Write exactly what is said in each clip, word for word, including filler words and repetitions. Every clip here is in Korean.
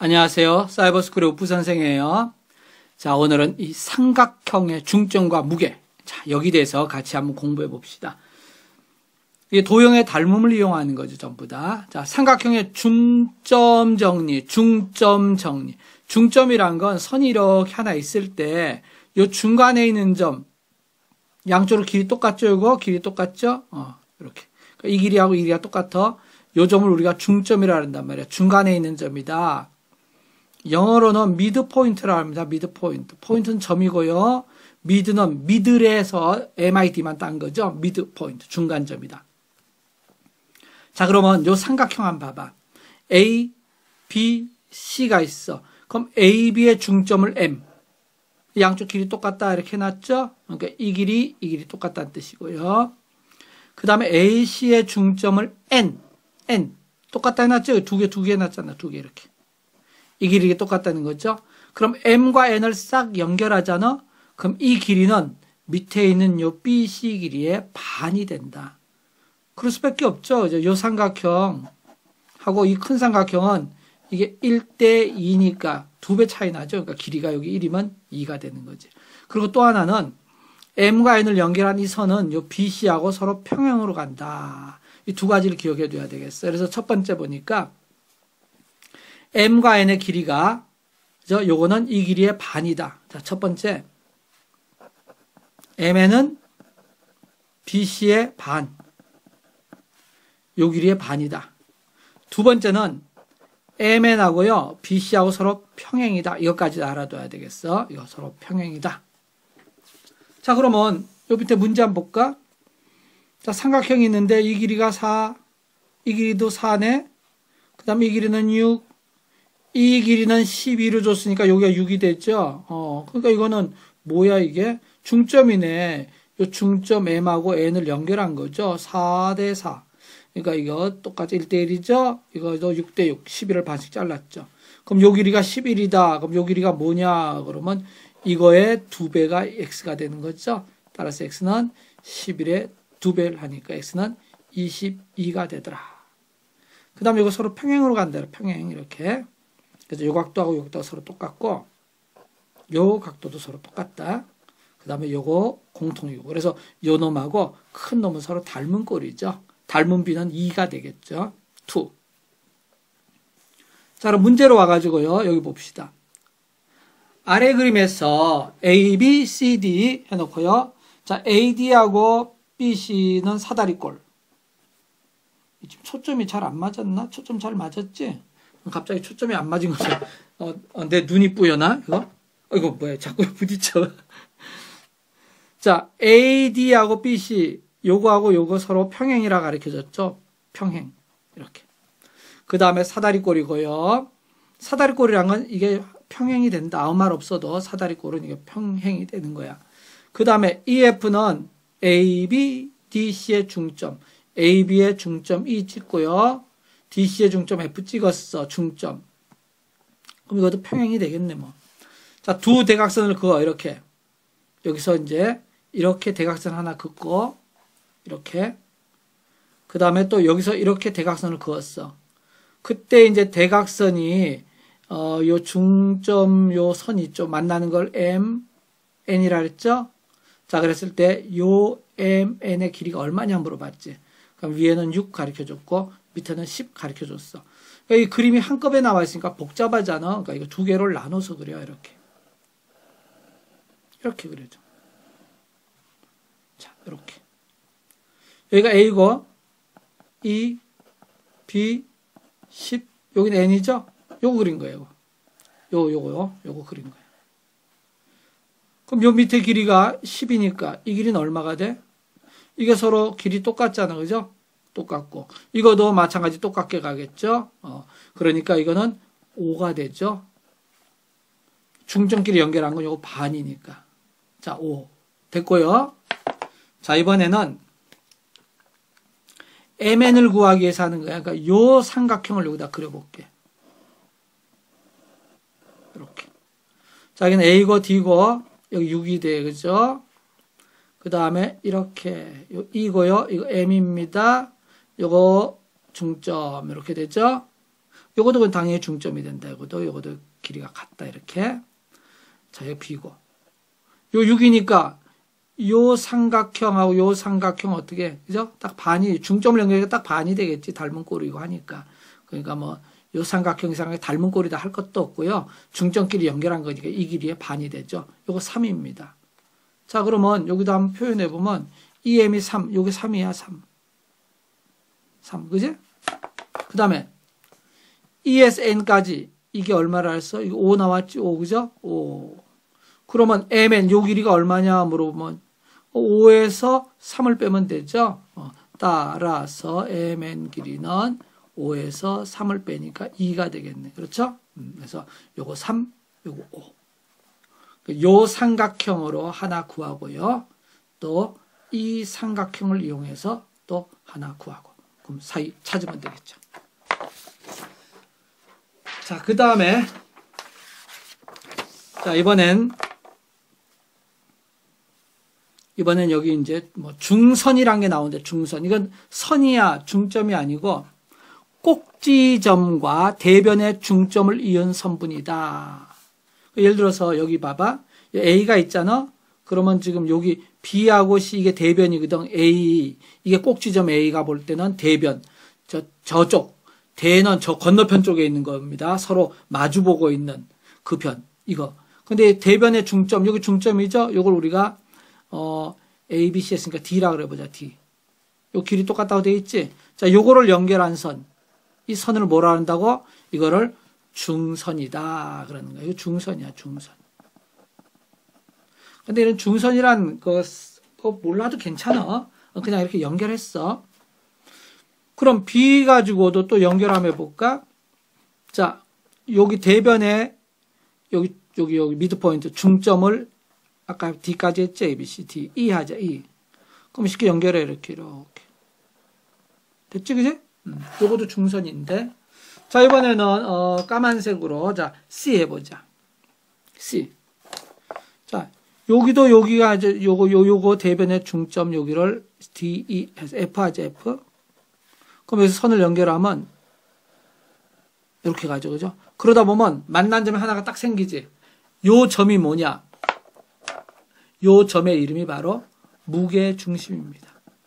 안녕하세요. 사이버스쿨의 우프 선생이에요. 자, 오늘은 이 삼각형의 중점과 무게. 자, 여기 대해서 같이 한번 공부해 봅시다. 이게 도형의 닮음을 이용하는 거죠, 전부 다. 자, 삼각형의 중점 정리, 중점 정리. 중점이란 건 선이 이렇게 하나 있을 때, 요 중간에 있는 점, 양쪽으로 길이 똑같죠, 이거? 길이 똑같죠? 어, 이렇게. 이 길이하고 이 길이가 똑같아. 요 점을 우리가 중점이라 한단 말이야. 중간에 있는 점이다. 영어로는 미드 포인트라고 합니다. 미드 포인트. 포인트는 점이고요. 미드는 미들에서 엠아이디만 딴 거죠. 미드 포인트. 중간점이다. 자, 그러면 요 삼각형 한번 봐봐. A, B, C가 있어. 그럼 A, B의 중점을 M. 양쪽 길이 똑같다 이렇게 해놨죠. 그러니까 이 길이, 이 길이 똑같다는 뜻이고요. 그 다음에 A, C의 중점을 N. N. 똑같다 해놨죠. 두 개, 두 개 해놨잖아. 두 개 이렇게. 이 길이가 똑같다는 거죠. 그럼 M과 N을 싹 연결하잖아. 그럼 이 길이는 밑에 있는 요 B, C 길이의 반이 된다. 그럴 수밖에 없죠. 요 삼각형 하고 이 큰 삼각형은 이게 일 대 이니까 두 배 차이 나죠. 그러니까 길이가 여기 일이면 이가 되는 거지. 그리고 또 하나는 M과 N을 연결한 이 선은 요 B, C하고 서로 평행으로 간다. 이 두 가지를 기억해 둬야 되겠어요. 그래서 첫 번째 보니까 M과 N의 길이가, 그죠? 요거는 이 길이의 반이다. 자, 첫 번째. MN은 B C의 반. 요 길이의 반이다. 두 번째는 MN하고요, B C하고 서로 평행이다. 이것까지 알아둬야 되겠어. 이거 서로 평행이다. 자, 그러면 요 밑에 문제 한번 볼까? 자, 삼각형이 있는데 이 길이가 사, 이 길이도 사네. 그 다음에 이 길이는 육, 이 길이는 십이로 줬으니까 여기가 육이 됐죠. 어, 그러니까 이거는 뭐야 이게? 중점이네. 요 중점 M하고 N을 연결한 거죠. 사 대 사. 그러니까 이거 똑같이 일 대 일이죠. 이거도 육 대 육. 십일을 반씩 잘랐죠. 그럼 요 길이가 십일이다. 그럼 요 길이가 뭐냐? 그러면 이거의 두 배가 X가 되는 거죠. 따라서 X는 십일의 두 배를 하니까 X는 이십이가 되더라. 그 다음에 이거 서로 평행으로 간다. 평행 이렇게. 그래서 요 각도하고 요 각도가 서로 똑같고 요 각도도 서로 똑같다. 그 다음에 요거 공통이고. 그래서 요 놈하고 큰 놈은 서로 닮은 꼴이죠. 닮은 비는 이가 되겠죠. 이. 자, 그럼 문제로 와가지고요. 여기 봅시다. 아래 그림에서 A, B, C, D 해놓고요. 자, A, D하고 B, C는 사다리꼴. 지금 초점이 잘 안 맞았나? 초점 잘 맞았지? 갑자기 초점이 안 맞은 거죠. 어, 어, 내 눈이 뿌여나? 이거? 어, 이거 뭐야? 자꾸 부딪혀. 자, A, D하고 B, C. 요거하고 요거 서로 평행이라 가르쳐줬죠? 평행. 이렇게. 그 다음에 사다리꼴이고요. 사다리꼴이란 건 이게 평행이 된다. 아무 말 없어도 사다리꼴은 이게 평행이 되는 거야. 그 다음에 이 에프는 A, B, D, C의 중점. A, B의 중점 E 찍고요. D, C의 중점 F 찍었어. 중점. 그럼 이것도 평행이 되겠네, 뭐. 자, 두 대각선을 그어, 이렇게. 여기서 이제, 이렇게 대각선 하나 긋고, 이렇게. 그 다음에 또 여기서 이렇게 대각선을 그었어. 그때 이제 대각선이, 어, 요 중점, 요 선 있죠. 만나는 걸 M, N이라 그랬죠? 자, 그랬을 때, 요 M, N의 길이가 얼마냐 물어봤지. 그럼 위에는 육 가르쳐줬고, 밑에는 십 가르쳐줬어. 그러니까 이 그림이 한꺼번에 나와 있으니까 복잡하잖아. 그러니까 이거 두 개를 나눠서 그려, 이렇게. 이렇게 그려줘. 자, 이렇게. 여기가 A고, E, B, 십, 여기는 N이죠? 요거 그린 거예요. 요, 요거요. 요거 그린 거예요. 그럼 요 밑에 길이가 십이니까 이 길이는 얼마가 돼? 이게 서로 길이 똑같잖아. 그죠? 똑같고. 이거도 마찬가지 똑같게 가겠죠? 어, 그러니까 이거는 오가 되죠? 중점끼리 연결한 건 요거 반이니까. 자, 오. 됐고요. 자, 이번에는 엠엔을 구하기 위해서 하는 거야. 그러니까 요 삼각형을 여기다 그려볼게. 이렇게. 자, 여기는 A고 D고, 여기 육이 돼. 그죠? 그 다음에 이렇게, 요 E고요. 이거 M입니다. 요거 중점, 이렇게 되죠? 요것도 당연히 중점이 된다. 요것도, 요것도 길이가 같다. 이렇게. 자, 여기 B고. 요 육이니까 요 삼각형하고 요 삼각형 어떻게, 그죠? 딱 반이, 중점을 연결해서 딱 반이 되겠지. 닮은 꼴이고 하니까. 그러니까 뭐, 요 삼각형 이상하게 닮은 꼴이다 할 것도 없고요. 중점끼리 연결한 거니까 이 길이의 반이 되죠. 요거 삼입니다. 자, 그러면 여기도 한번 표현해 보면 이엠이 삼, 요게 삼이야, 삼. 삼, 그지? 그 다음에 이에서 N까지 이게 얼마라 했어? 이거 오 나왔지? 오, 그죠? 오. 그러면 Mn 요 길이가 얼마냐 물어보면 오에서 삼을 빼면 되죠? 어, 따라서 Mn 길이는 오에서 삼을 빼니까 이가 되겠네. 그렇죠? 음, 그래서 요거 삼, 요거 오. 요 삼각형으로 하나 구하고요. 또 이 삼각형을 이용해서 또 하나 구하고. 그럼 사이 찾으면 되겠죠. 자, 그 다음에 자, 이번엔 이번엔 여기 이제 뭐 중선이란 게 나오는데 중선. 이건 선이야 중점이 아니고 꼭지점과 대변의 중점을 이은 선분이다. 예를 들어서 여기 봐봐. A가 있잖아. 그러면 지금 여기 B하고 C 이게 대변이거든. A 이게 꼭지점 A가 볼 때는 대변. 저 저쪽 대는 저 건너편 쪽에 있는 겁니다. 서로 마주보고 있는 그 편. 이거. 근데 대변의 중점 여기 중점이죠. 이걸 우리가 어 A, B, C 했으니까 D라 그래 보자. D. 요 길이 똑같다고 돼 있지. 자, 요거를 연결한 선. 이 선을 뭐라 한다고? 이거를 중선이다 그러는 거야. 이거 중선이야, 중선. 근데 이런 중선이란 거, 그거 몰라도 괜찮아. 그냥 이렇게 연결했어. 그럼 B 가지고도 또 연결함해 볼까? 자, 여기 대변에 여기 여기 여기 미드포인트 중점을 아까 D까지 했지. A, B, C, D, E 하자. E. 그럼 쉽게 연결해 이렇게 이렇게. 됐지, 그지? 음, 요것도 중선인데. 자, 이번에는 어, 까만색으로 자 C 해보자. C. 자, 여기도 여기가 이제 요거 요 요거 대변의 중점 여기를 D, E 해서 F 하자. F. 그럼 여기서 선을 연결하면 이렇게 가죠, 그죠? 그러다 보면 만난 점이 하나가 딱 생기지. 요 점이 뭐냐? 요 점의 이름이 바로 무게중심입니다.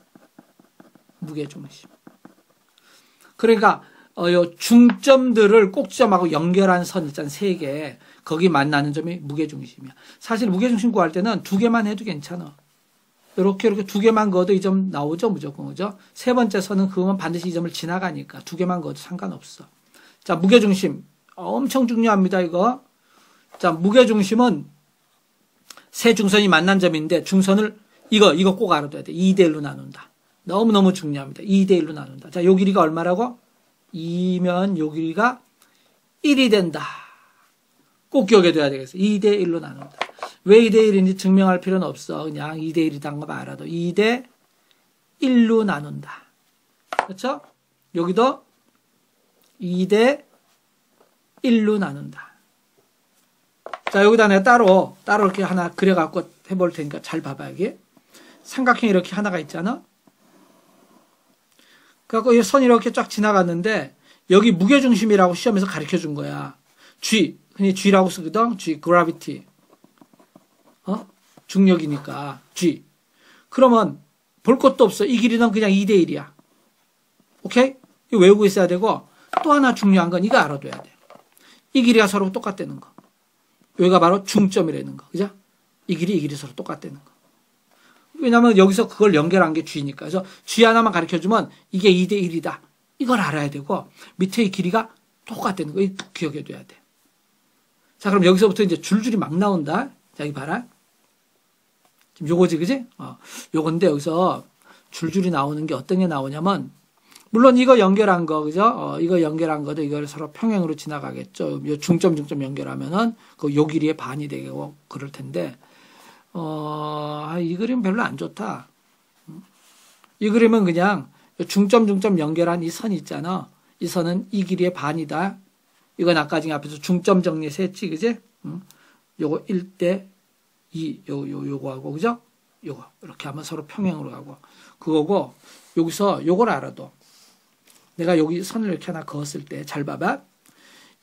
무게중심. 그러니까 어, 요 중점들을 꼭지점하고 연결한 선 있잖아, 세 개. 거기 만나는 점이 무게중심이야. 사실 무게중심 구할 때는 두 개만 해도 괜찮아. 이렇게 이렇게 두 개만 그어도 이 점 나오죠, 무조건, 그죠? 세 번째 선은 그거면 반드시 이 점을 지나가니까 두 개만 그어도 상관없어. 자, 무게중심. 엄청 중요합니다, 이거. 자, 무게중심은 세 중선이 만난 점인데 중선을 이거 이거 꼭 알아둬야 돼. 이 대 일로 나눈다. 너무너무 중요합니다. 이 대 일로 나눈다. 자, 요 길이가 얼마라고? 이면 요 길이가 일이 된다. 꼭 기억해 둬야 되겠어. 이 대 일로 나눈다. 왜 이 대 일인지 증명할 필요는 없어. 그냥 이 대 일이란 거 알아도 이 대 일로 나눈다. 그렇죠? 여기도 이 대 일로 나눈다. 자, 여기다 내가 따로 따로 이렇게 하나 그려갖고 해볼 테니까 잘 봐봐. 여기 삼각형이 이렇게 하나가 있잖아. 그래갖고 이 선이 이렇게 쫙 지나갔는데 여기 무게중심이라고 시험에서 가르쳐 준 거야. G, 흔히 G라고 쓰거든. G, gravity. 어? 중력이니까 G. 그러면 볼 것도 없어. 이 길이는 그냥 이 대 일이야. 오케이? 이거 외우고 있어야 되고 또 하나 중요한 건 이거 알아둬야 돼. 이 길이가 서로 똑같다는 거. 여기가 바로 중점이라는 거. 그죠? 이 길이 이 길이 서로 똑같다는 거. 왜냐면 여기서 그걸 연결한 게 G니까. 그래서 G 하나만 가르쳐주면 이게 이 대 일이다. 이걸 알아야 되고 밑에 이 길이가 똑같다는 거. 이거 기억해 둬야 돼. 자, 그럼 여기서부터 이제 줄줄이 막 나온다. 자, 여기 봐라. 지금 요거지, 그지? 어, 요건데 여기서 줄줄이 나오는 게 어떤 게 나오냐면 물론 이거 연결한 거, 그죠? 어, 이거 연결한 거도 이걸 서로 평행으로 지나가겠죠. 요 중점, 중점 연결하면은 그 요 길이의 반이 되고 그럴 텐데, 어, 아, 이 그림 별로 안 좋다. 이 그림은 그냥 중점, 중점 연결한 이 선 있잖아. 이 선은 이 길이의 반이다. 이건 아까 지금 앞에서 중점 정리해서 했지, 그지? 응? 요거 일 대 이, 요, 요, 요거 하고, 그죠? 요거. 이렇게 하면 서로 평행으로 가고. 그거고, 여기서 요걸 알아도. 내가 여기 선을 이렇게 하나 그었을 때 잘 봐봐.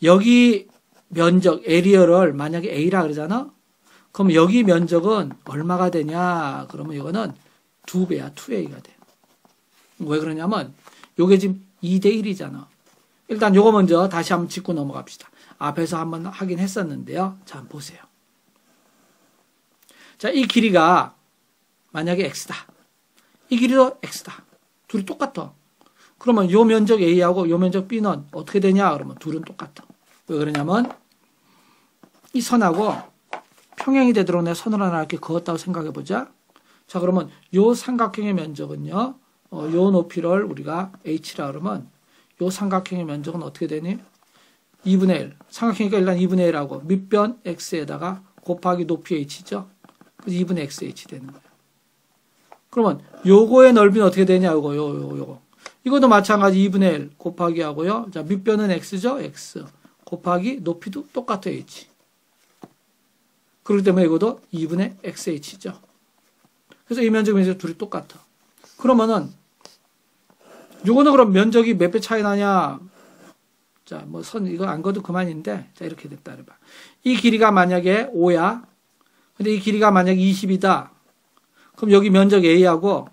여기 면적, 에리어를 만약에 A라 그러잖아? 그럼 여기 면적은 얼마가 되냐? 그러면 이거는 두 배야, 투 에이가 돼. 왜 그러냐면, 요게 지금 이 대 일이잖아. 일단 요거 먼저 다시 한번 짚고 넘어갑시다. 앞에서 한번 하긴 했었는데요. 자, 한번 보세요. 자, 이 길이가 만약에 X다. 이 길이도 X다. 둘이 똑같아. 그러면 요 면적 A하고 요 면적 B는 어떻게 되냐? 그러면 둘은 똑같아. 왜 그러냐면, 이 선하고 평행이 되도록 내가 선을 하나 이렇게 그었다고 생각해 보자. 자, 그러면 요 삼각형의 면적은요, 어, 요 높이를 우리가 H라 그러면 요 삼각형의 면적은 어떻게 되니? 이분의 일. 삼각형이니까 일단 이분의 일하고 밑변 X에다가 곱하기 높이 H죠. 그래서 이분의 X H 되는 거예요. 그러면 요거의 넓이는 어떻게 되냐? 요거, 요, 요, 요거. 이것도 마찬가지 이분의 일 곱하기 하고요. 자, 밑변은 X죠? X. 곱하기 높이도 똑같아 H. 그렇기 때문에 이것도 이분의 엑스 에이치죠. 그래서 이 면적 면적 둘이 똑같아. 그러면은 요거는 그럼 면적이 몇 배 차이 나냐? 자, 뭐 선 이거 안 그어도 그만인데, 자 이렇게 됐다 그래봐. 이 길이가 만약에 오야. 근데 이 길이가 만약에 이십이다. 그럼 여기 면적 A하고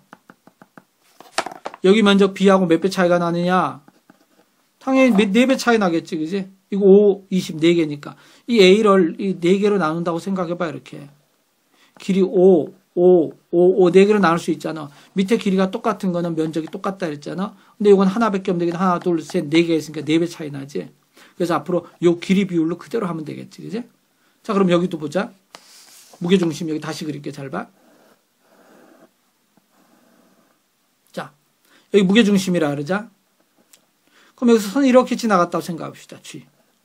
여기 면적 B하고 몇 배 차이가 나느냐? 당연히 네 배 차이 나겠지, 그지? 이거 오, 이십, 네 개니까. 이 A를 이 네 개로 나눈다고 생각해봐, 이렇게. 길이 오, 오, 오, 오, 네 개로 나눌 수 있잖아. 밑에 길이가 똑같은 거는 면적이 똑같다 그랬잖아. 근데 이건 하나밖에 없는 게 하나, 둘, 셋, 네 개 있으니까 네 배 차이 나지. 그래서 앞으로 요 길이 비율로 그대로 하면 되겠지, 그지? 자, 그럼 여기도 보자. 무게중심 여기 다시 그릴게, 잘 봐. 자, 여기 무게중심이라 그러자. 그럼 여기서 선이 이렇게 지나갔다고 생각합시다, G.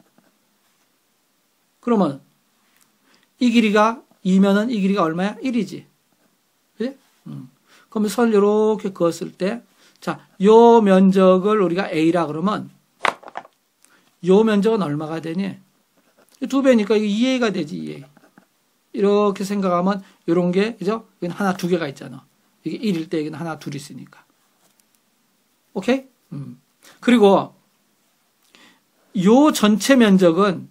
그러면 이 길이가 이면은 이 길이가 얼마야? 일이지. 그지? 음. 그러면 선을 이렇게 그었을 때, 자, 요 면적을 우리가 A라 그러면 요 면적은 얼마가 되니? 두 배니까 이게 이 에이가 되지, 이 에이. 이렇게 생각하면 요런 게, 그죠? 여기는 하나, 두 개가 있잖아. 이게 일일 때 여기는 하나, 둘 있으니까. 오케이? 음. 그리고 요 전체 면적은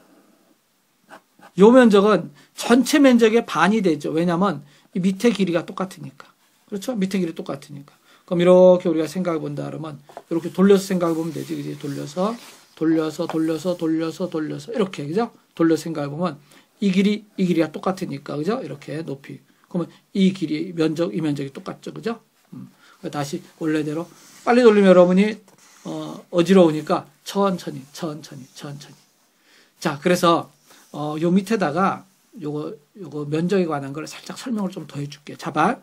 요 면적은 전체 면적의 반이 되죠. 왜냐하면 이 밑에 길이가 똑같으니까. 그렇죠? 밑에 길이 똑같으니까. 그럼 이렇게 우리가 생각해 본다 그러면 이렇게 돌려서 생각해 보면 되지. 그지? 돌려서 돌려서 돌려서 돌려서 돌려서 이렇게, 그죠? 돌려서 생각해 보면 이 길이 이 길이가 똑같으니까, 그죠? 이렇게 높이. 그러면 이 길이 면적 이 면적이 똑같죠. 그죠? 음. 다시 원래대로 빨리 돌리면 여러분이 어, 어지러우니까 천천히, 천천히, 천천히. 자, 그래서, 어, 요 밑에다가 요거, 요거 면적에 관한 걸 살짝 설명을 좀 더 해줄게. 자봐.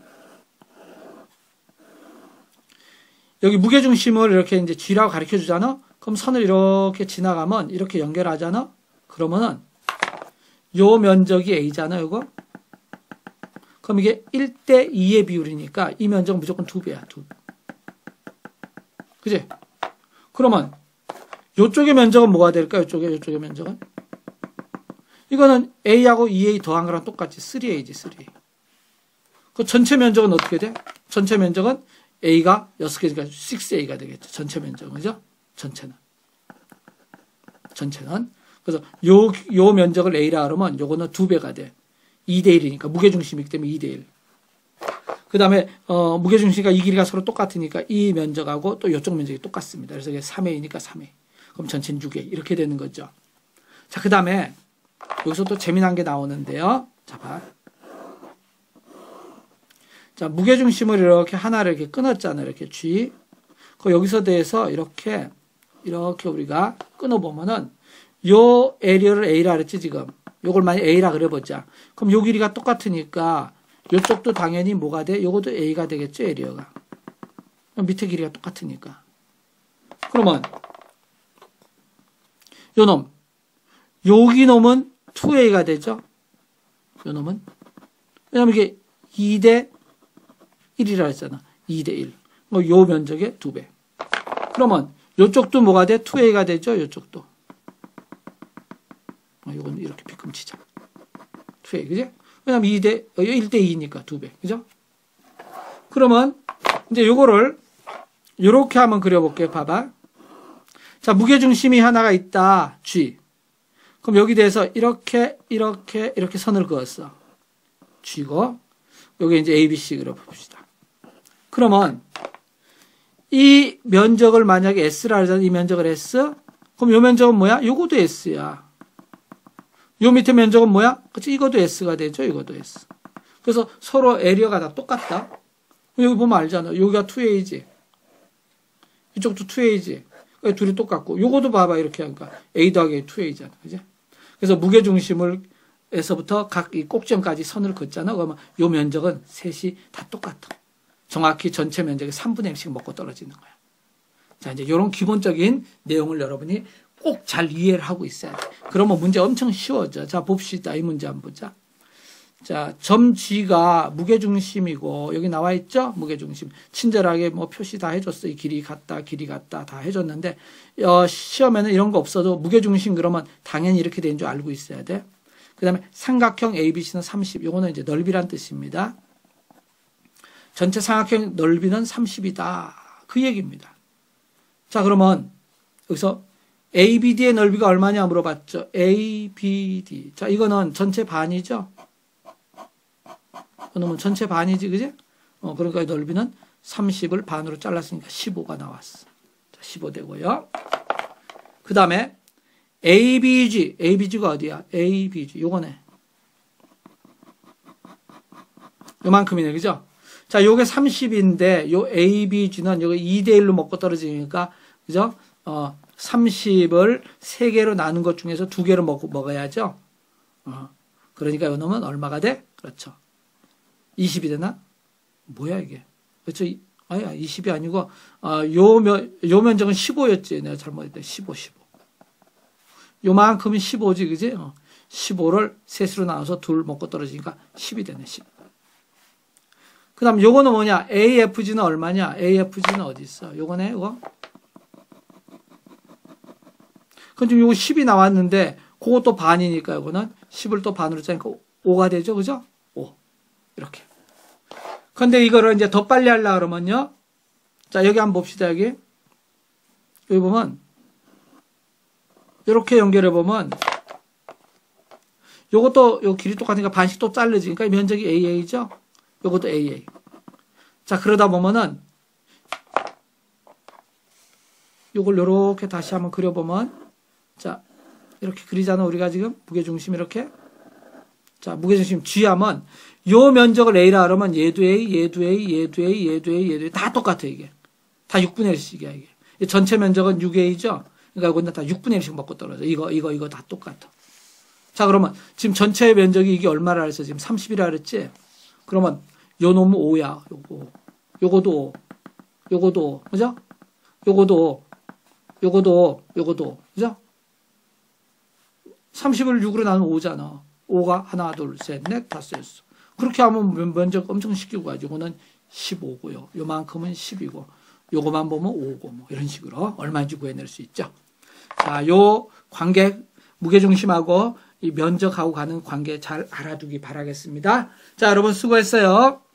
여기 무게중심을 이렇게 이제 G라고 가르쳐 주잖아? 그럼 선을 이렇게 지나가면 이렇게 연결하잖아? 그러면은 요 면적이 A잖아, 요거? 그럼 이게 일 대 이의 비율이니까 이 면적은 무조건 두 배야, 두 배. 그지? 그러면 요쪽의 면적은 뭐가 될까? 요쪽에 요쪽의 면적은 이거는 A하고 이 에이 더한 거랑 똑같이 쓰리 에이지, 쓰리 에이. 그 전체 면적은 어떻게 돼? 전체 면적은 A가 여섯 개니까 식스 에이가 되겠죠. 전체 면적은, 그죠? 전체는. 전체는. 그래서 요, 요 면적을 A라 그러면 요거는 두 배가 돼. 이 대 일이니까 무게중심이기 때문에 이 대 일. 그 다음에 어, 무게중심과 이 길이가 서로 똑같으니까 이 면적하고 또 이쪽 면적이 똑같습니다. 그래서 이게 삼 에이니까 삼 에이. 그럼 전체는 육 에이. 이렇게 되는 거죠. 자, 그 다음에 여기서 또 재미난 게 나오는데요. 자, 봐. 자, 무게중심을 이렇게 하나를 이렇게 끊었잖아요. 이렇게 G. 그 여기서 대해서 이렇게 이렇게 우리가 끊어보면은 요 에리어를 A라 그랬지 지금. 요걸 만약 A라 그려보자. 그럼 요 길이가 똑같으니까 요쪽도 당연히 뭐가 돼? 요것도 A가 되겠죠, 에리어가. 밑에 길이가 똑같으니까. 그러면 요 놈. 여기 놈은 투 에이가 되죠? 요 놈은. 왜냐면 이게 이 대 일이라 했잖아. 이 대 일. 요 면적의 두 배. 그러면 요쪽도 뭐가 돼? 투 에이가 되죠? 요쪽도. 요건 이렇게 비금치자. 투 에이, 그지? 왜냐면 이 대, 일 대 이니까 두 배. 그죠? 그러면, 이제 요거를, 요렇게 한번 그려볼게요. 봐봐. 자, 무게중심이 하나가 있다. G. 그럼 여기 대해서 이렇게, 이렇게, 이렇게 선을 그었어. G고, 여기 이제 A, B, C 그려봅시다. 그러면, 이 면적을 만약에 S라 하잖아. 이 면적을 S. 그럼 요 면적은 뭐야? 요것도 S야. 요 밑에 면적은 뭐야? 그치? 이것도 S가 되죠. 이것도 S. 그래서 서로 에리어가 다 똑같다. 여기 보면 알잖아. 여기가 투 에이지. 이쪽도 투 에이지. 둘이 똑같고. 요것도 봐봐. 이렇게 하니까 A 더하기 투 에이잖아. 그지? 그래서 무게중심을 에서부터 각 이 꼭지점까지 선을 긋잖아. 그러면 요 면적은 셋이 다 똑같아. 정확히 전체 면적의 삼분의 일씩 먹고 떨어지는 거야. 자, 이제 이런 기본적인 내용을 여러분이 꼭 잘 이해를 하고 있어야 돼. 그러면 문제 엄청 쉬워져. 자, 봅시다. 이 문제 한번 보자. 자, 점 G가 무게중심이고, 여기 나와 있죠? 무게중심. 친절하게 뭐 표시 다 해줬어. 이 길이 같다, 길이 같다, 다 해줬는데, 어, 시험에는 이런 거 없어도 무게중심 그러면 당연히 이렇게 되는 줄 알고 있어야 돼. 그 다음에 삼각형 에이비씨는 삼십. 요거는 이제 넓이란 뜻입니다. 전체 삼각형 넓이는 삼십이다. 그 얘기입니다. 자, 그러면 여기서 에이비디의 넓이가 얼마냐 물어봤죠. 에이비디. 자, 이거는 전체 반이죠. 그러면 전체 반이지, 그지? 어, 그러니까 넓이는 삼십을 반으로 잘랐으니까 십오가 나왔어. 자, 십오 되고요. 그 다음에 에이비지. 에이비지가 어디야? 에이비지. 요거네. 요만큼이네, 그죠? 자, 요게 삼십인데, 요 에이비지는 요게 이 대 일로 먹고 떨어지니까, 그죠? 어, 삼십을 세 개로 나눈 것 중에서 두 개를 먹, 먹어야죠. 어, 그러니까 요 놈은 얼마가 돼? 그렇죠. 이십이 되나? 뭐야, 이게? 그렇죠. 아야, 이십이 아니고, 어, 요 면, 요 면적은 십오였지. 내가 잘못했다. 십오, 십오. 요만큼이 십오지, 그지? 어, 십오를 셋으로 나눠서 둘 먹고 떨어지니까 십이 되네, 십. 그 다음 요거는 뭐냐? 에이에프지는 얼마냐? 에이에프지는 어디 있어? 요거네, 요거? 그럼 지금 요거 십이 나왔는데, 그것도 반이니까 요거는 십을 또 반으로 짜니까 오가 되죠, 그죠? 오. 이렇게. 근데 이거를 이제 더 빨리 하려고 그러면요. 자, 여기 한번 봅시다, 여기. 여기 보면, 이렇게 연결해 보면, 요것도, 요 길이 똑같으니까 반씩 또 잘라지니까 면적이 에이에이죠? 요것도 에이에이. 자, 그러다 보면은, 요걸 요렇게 다시 한번 그려보면, 자, 이렇게 그리잖아, 우리가 지금. 무게중심 이렇게. 자, 무게중심 G 하면, 요 면적을 A라 그러면 얘도 A, 얘도 A, 얘도 A, 얘도 A, 얘도 A. 다 똑같아, 이게. 다 육분의 일씩이야, 이게. 전체 면적은 육 에이죠? 그러니까 이거는 다 육분의 일씩 먹고 떨어져. 이거, 이거, 이거 다 똑같아. 자, 그러면 지금 전체 면적이 이게 얼마라 그랬어? 지금 삼십이라 그랬지? 그러면 요 놈은 오야, 요거. 요거도 오. 요거도 오. 그죠? 요거도 오. 요거도 오. 요거도 오. 그죠? 삼십을 육으로 나누면 오잖아. 오가 하나, 둘, 셋, 넷, 다섯, 여섯. 그렇게 하면 면적 엄청 쉽게 구하죠. 요거는 십오고요. 요만큼은 십이고. 요거만 보면 오고, 뭐, 이런 식으로 얼마인지 구해낼 수 있죠. 자, 요 관계, 무게중심하고 이 면적하고 가는 관계 잘 알아두기 바라겠습니다. 자, 여러분 수고했어요.